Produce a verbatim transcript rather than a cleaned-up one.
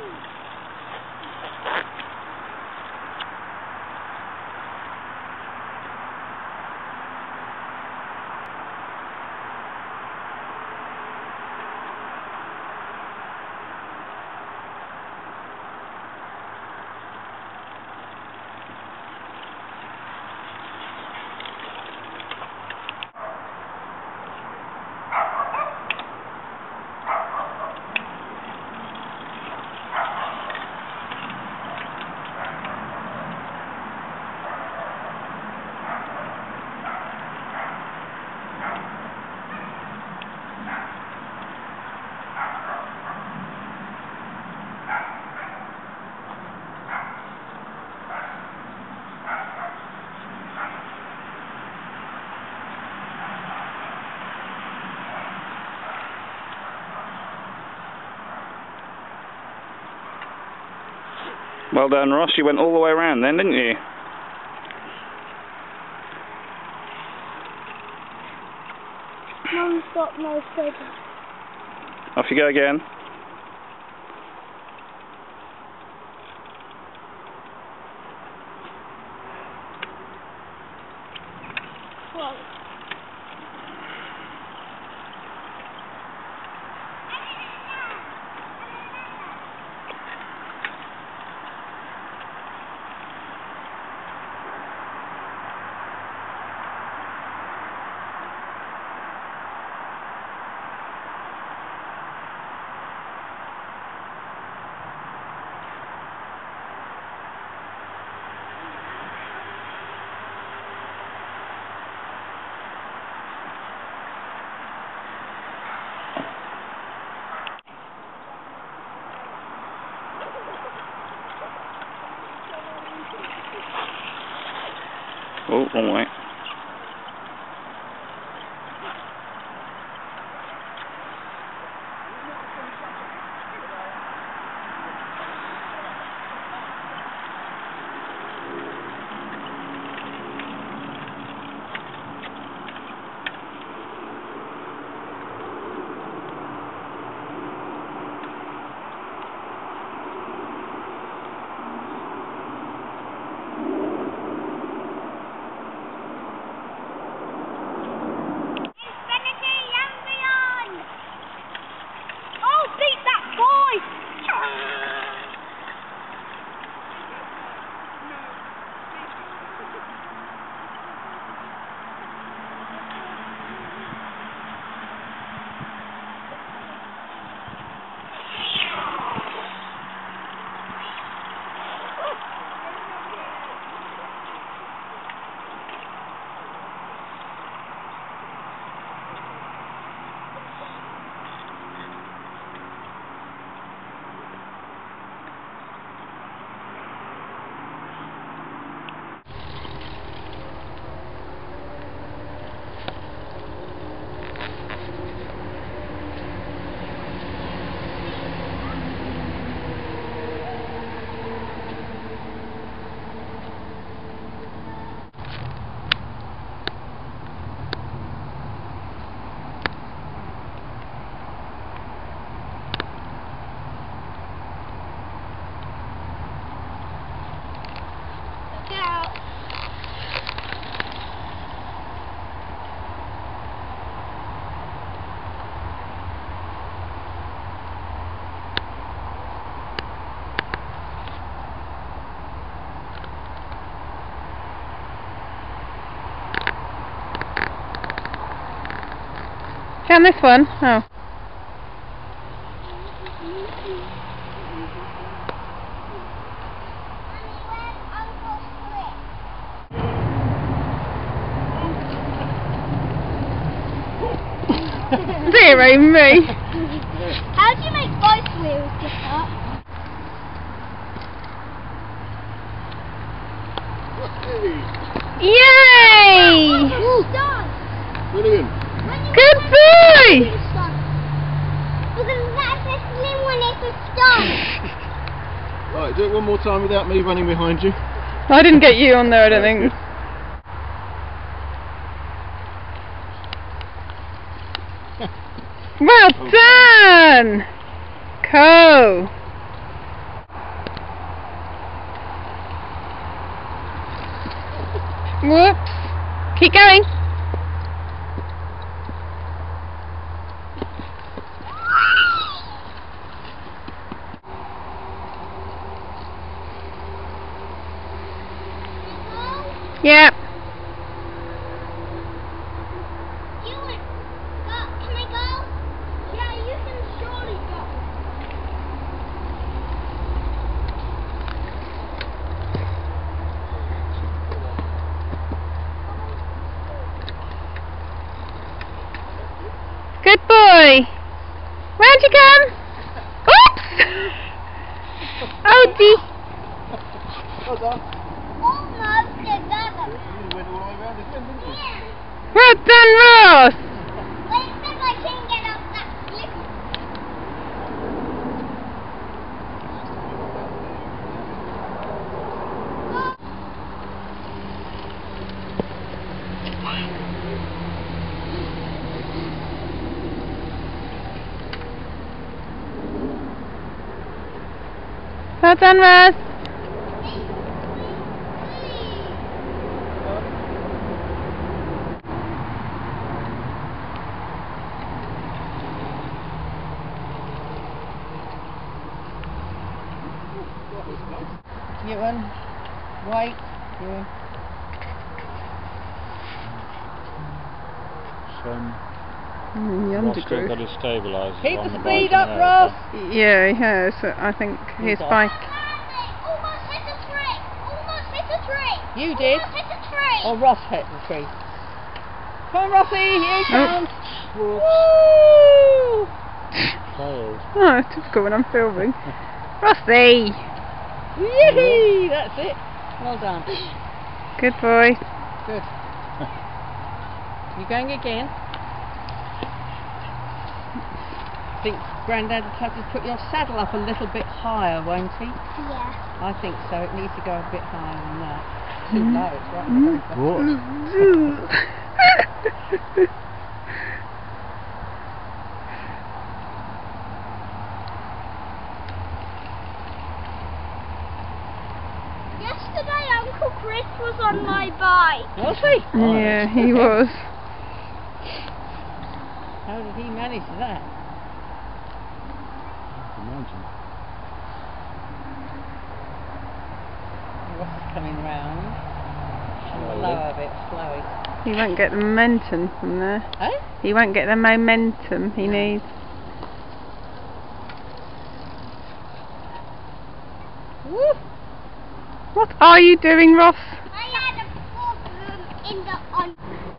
Well done, Ross. You went all the way around then, didn't you? Mum's got no pudding. Off you go again. Whoa. Oh, wrong way. Down this one? Oh. Dear me! How do you make both wheels get up? Yay! Ooh, done! Brilliant! Good boy! Because that's a slim one, it's a stone. Right, do it one more time without me running behind you. I didn't get you on there, I don't think. Well done! Cool! going. Yep. Ewan, go. Can I go? Yeah, you can surely go. Good boy. Round you come. Oops. Ouchie. Well done. Almost did that. You went all the way round again, didn't you? Yeah. Well done, Ross. But it says I can't get up that cliff. Well done, Ross. Ewan, wait, Ewan. Um, Mm, the Ross still undergrowth. got his stabilisers Keep on the the speed bike up, and Ross. Yeah, he has. I think his off. bike. Almost hit a tree. Almost hit a tree. You did. Almost hit a tree. Or Ross hit the tree. Come on, Rossi, here he comes. Whoops. Woo! Failed. Oh, it's typical when I'm filming. Rossi. Yee! That's it. Well done. Good boy. Good. You going again? I think Grandad will have to put your saddle up a little bit higher, won't he? Yeah. I think so. It needs to go a bit higher than that. Too Mm. low. It's right at the very bottom. Yesterday Uncle Chris was on my bike. Was he? Yeah, he was. How did he manage that? Imagine. Ross is coming round. And the Slowly. lower bit, slowly. He won't get the momentum from there. Eh? He won't get the momentum he needs. Woo! What are you doing, Ross? I had a problem in the on.